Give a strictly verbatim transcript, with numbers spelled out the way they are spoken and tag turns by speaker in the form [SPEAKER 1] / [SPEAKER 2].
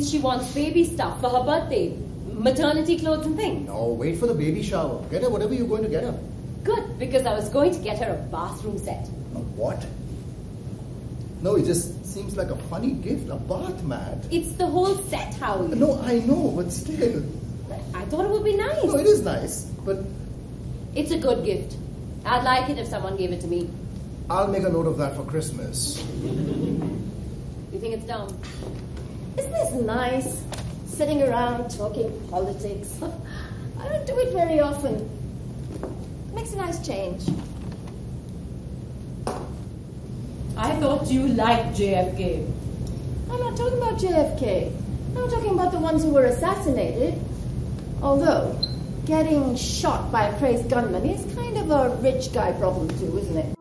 [SPEAKER 1] she wants baby stuff for her birthday. Maternity clothes and things.
[SPEAKER 2] No, wait for the baby shower. Get her whatever you're going to get her.
[SPEAKER 1] Good, because I was going to get her a bathroom set.
[SPEAKER 2] A what? No, it just seems like a funny gift. A bath mat.
[SPEAKER 1] It's the whole set, Howie.
[SPEAKER 2] No, I know, but still.
[SPEAKER 1] I thought it would be nice.
[SPEAKER 2] No, it is nice, but...
[SPEAKER 1] It's a good gift. I'd like it if someone gave it to me.
[SPEAKER 2] I'll make a note of that for Christmas.
[SPEAKER 1] You think it's dumb?
[SPEAKER 3] Isn't this nice? Sitting around talking politics. I don't do it very often. Makes a nice change.
[SPEAKER 4] I thought you liked J F K.
[SPEAKER 3] I'm not talking about J F K. I'm talking about the ones who were assassinated. Although, getting shot by a crazed gunman is kind of a rich guy problem too, isn't it?